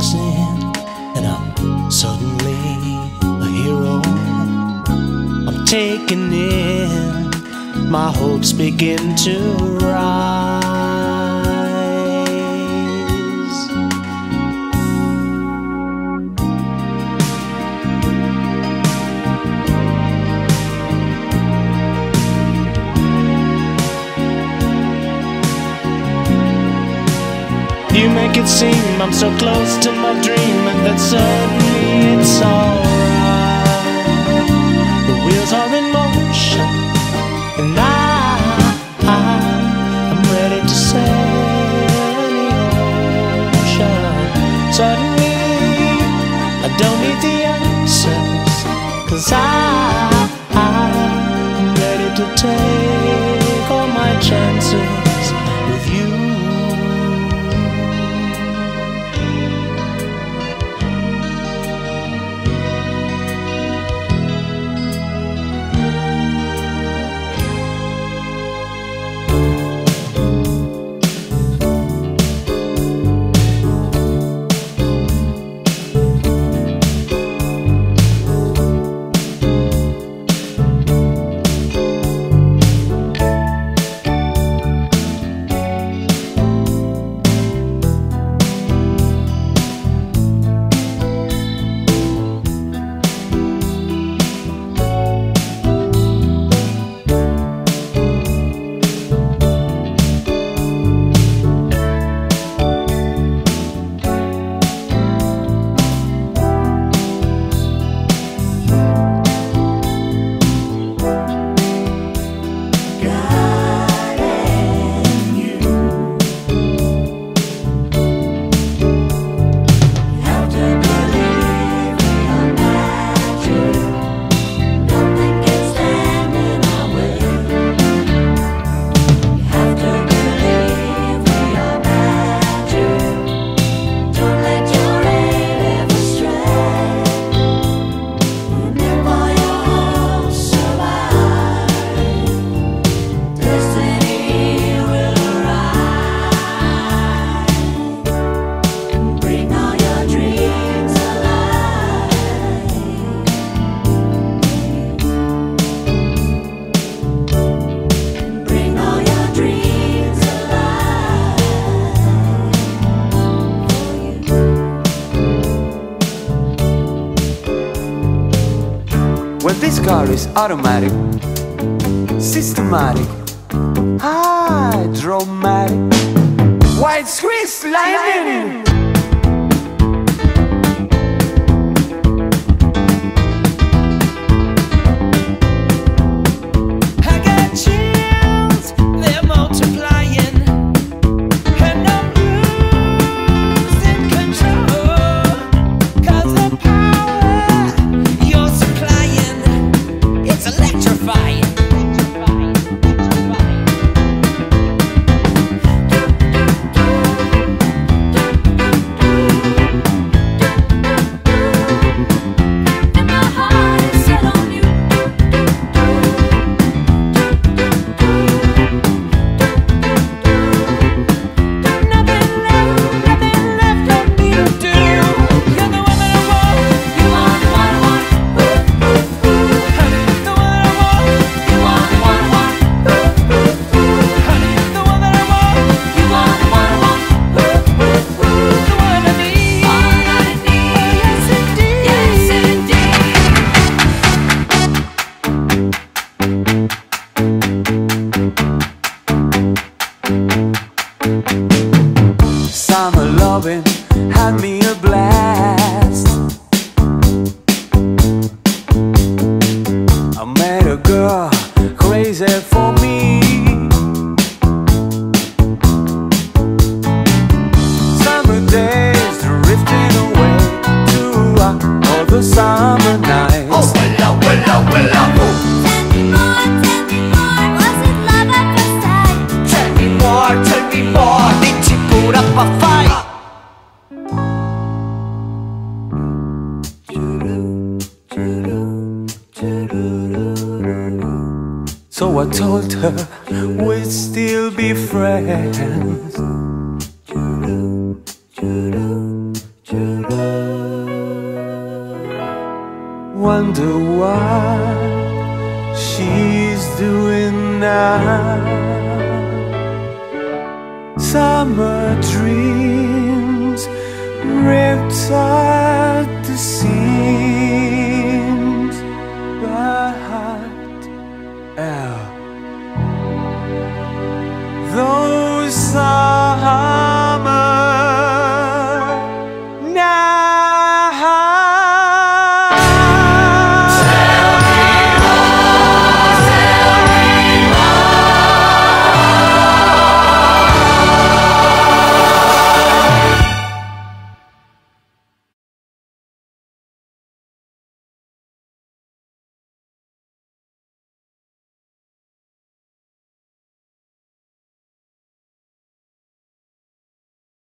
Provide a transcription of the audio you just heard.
walks in, and I'm suddenly a hero. I'm taken in, my hopes begin to rise. You make it seem I'm so close to my dream, and that suddenly it's alright. The wheels are in motion, and I'm ready to sail the ocean. Suddenly I don't need the answers, 'cause I'm ready to take all my chances with you. Well, this car is automatic, systematic, hydromatic, white Swiss lightning. Summer loving had me a blast. I met a girl crazy for me. Summer days drifting away to all the summer nights. Oh, well, well, well, Tell me more, was it love at first sight? tell me more, did you put up a fight? So I told her we'd still be friends. wonder what she's doing now. Summer dream